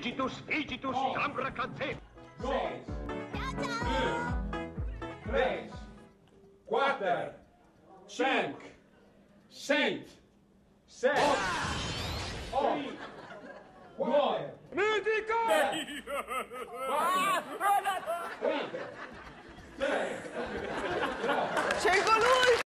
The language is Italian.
Igitus, Igitus, Cambra Cantè. 6, 2, 3, 4, 5, 6, 7, 8, 9, 10, 4,